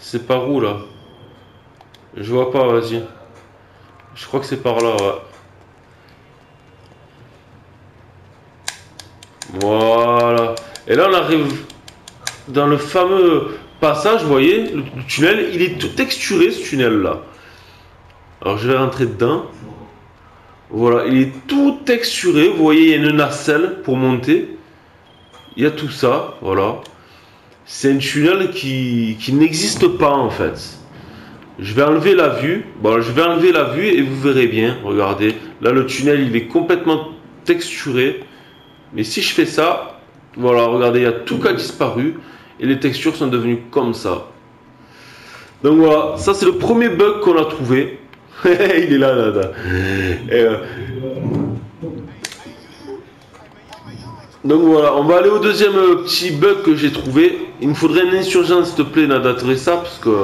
C'est par où là? Je vois pas, vas-y. Je crois que c'est par là, ouais. Voilà. Et là, on arrive dans le fameux passage, vous voyez, le tunnel, il est tout texturé ce tunnel là. Alors je vais rentrer dedans. Voilà, il est tout texturé, vous voyez, il y a une nacelle pour monter. Il y a tout ça, voilà. C'est un tunnel qui n'existe pas en fait. Je vais enlever la vue. Bon, je vais enlever la vue et vous verrez bien. Regardez, là le tunnel il est complètement texturé. Mais si je fais ça, voilà, regardez, il y a tout qui a disparu et les textures sont devenues comme ça. Donc voilà, ça c'est le premier bug qu'on a trouvé. Il est là, là, là. Et, donc voilà, on va aller au deuxième petit bug que j'ai trouvé. Il me faudrait un insurgent s'il te plaît, Nada, ça parce que...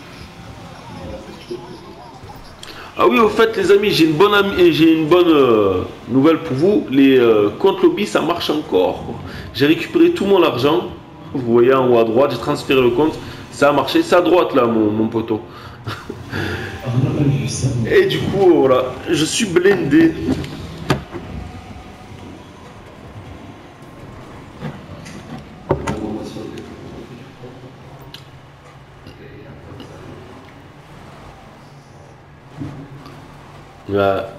Ah oui, au fait les amis, j'ai une bonne nouvelle pour vous. Les comptes lobby, ça marche encore. J'ai récupéré tout mon argent. Vous voyez en haut à droite, j'ai transféré le compte. Ça a marché, c'est à droite là mon poteau. Et du coup, voilà, je suis blindé. Ouais.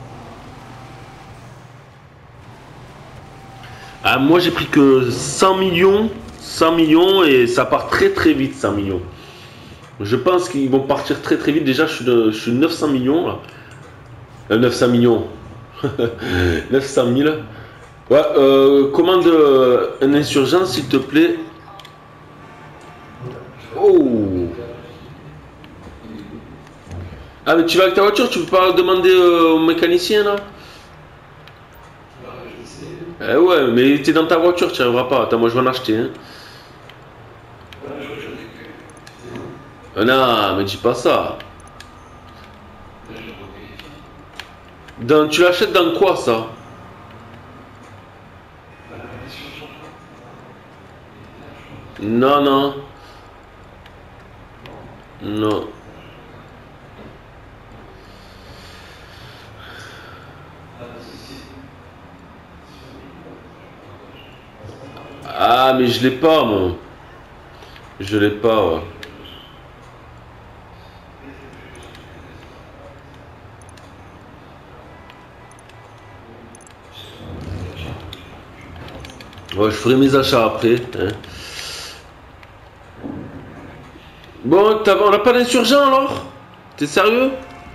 Ah, moi j'ai pris que 100 millions, 100 millions et ça part très très vite 100 millions. Je pense qu'ils vont partir très très vite. Déjà je suis 900 millions là. 900 millions. 900 000. Ouais, commande un insurgent s'il te plaît. Oh. Ah mais tu vas avec ta voiture, tu peux pas demander au mécanicien là? Eh ouais, mais t'es dans ta voiture, tu n'y arriveras pas. Attends, moi je vais en acheter. Hein. Non, mais dis pas ça. Tu l'achètes dans quoi ça? Non, non. Non. Ah, mais je l'ai pas, moi. Je l'ai pas, ouais. Ouais, je ferai mes achats après. Hein. Bon, on n'a pas d'insurgent alors? T'es sérieux?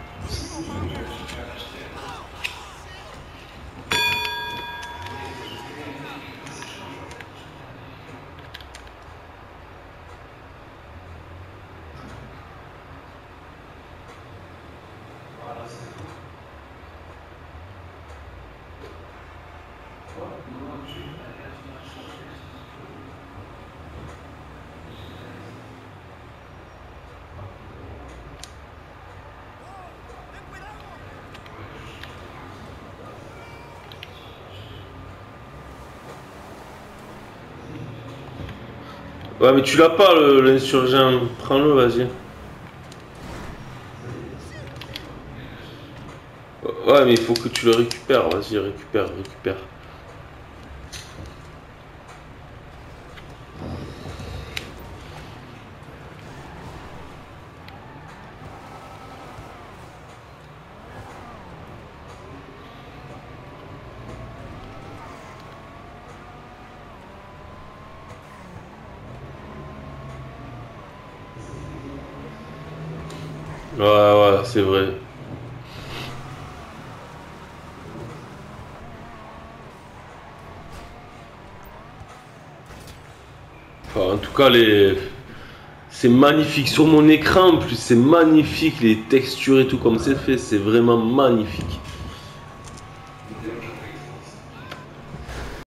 Ouais, mais tu l'as pas l'insurgent. Prends-le, vas-y. Ouais, mais il faut que tu le récupères. Vas-y, récupère, récupère. Ouais, ouais, c'est vrai. Enfin, en tout cas, c'est magnifique. Sur mon écran, en plus, c'est magnifique. Les textures et tout, comme c'est fait, c'est vraiment magnifique.